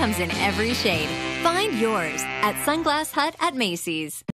comes in every shade. Find yours at Sunglass Hut at Macy's.